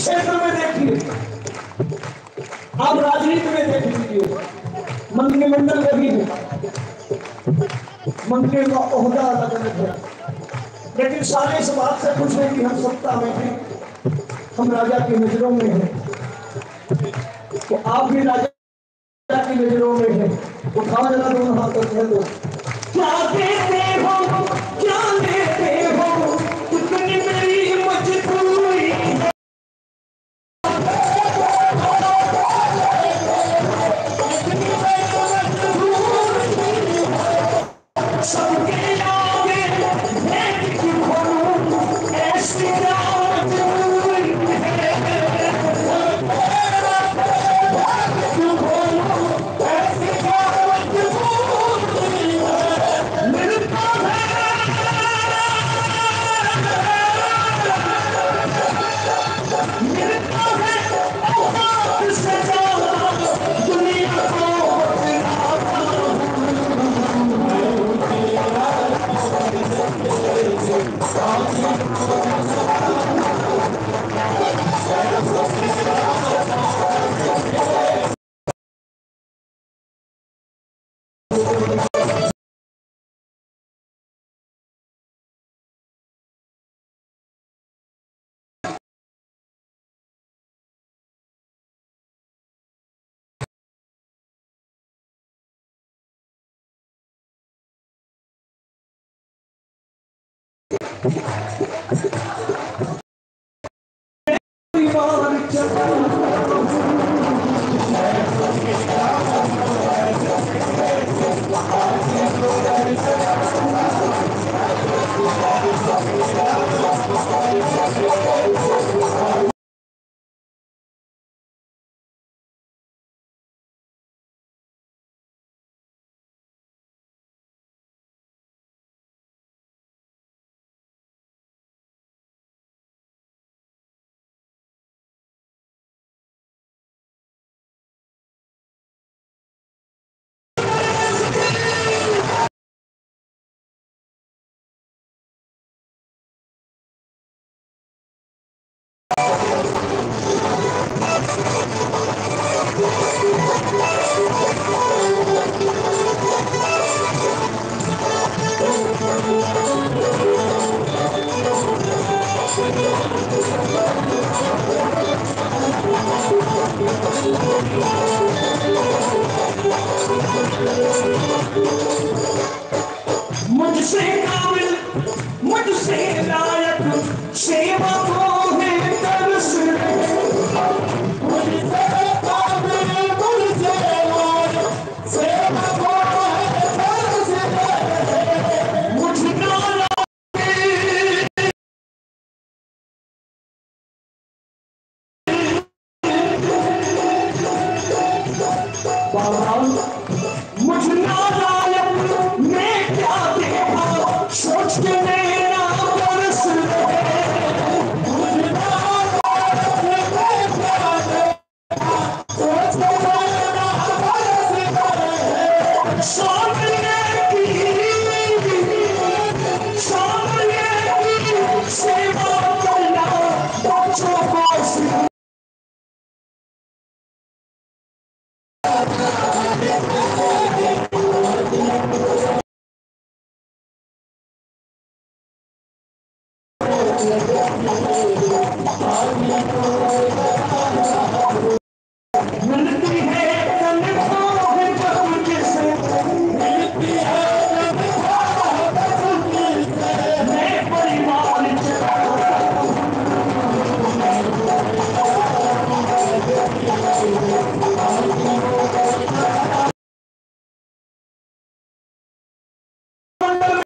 क्षेत्र में देखिए, आप राजनीति में देख लीजिए, मंत्रिमंडल कभी है, मंत्री का ओहदा अलग अलग है, लेकिन सारे इस बात से खुश हैं कि हम सत्ता में हैं, हम राजा की नजरों में हैं। तो आप भी राजा की नजरों में हैं। उठाओ जरा दोनों हाथों से दो। क्या देते हो, क्या देते हो, कितनी मेरी मजबूरी है। सबके आगे भेंट क्यों करूं, ऐसी मजबूरी है। क्यों करूं, ऐसी मजबूरी है। मिलता मिलता है औकात से ज्यादा दुनिया को बतलाता मुझसे काबिल, मुझसे लायक, सेवा को है तरस रहे। मुझसे काबिल, मुझसे लायक, सेवा को है तरस रहे। मुझको मुझ नालायक मैं क्या देखा, सोच के मेरा बरस रहे। मुझ नालायक मैं क्या देखा, सोच के मेरा बरस रहे। सामने की सेवा करना बच्चों को सिखा।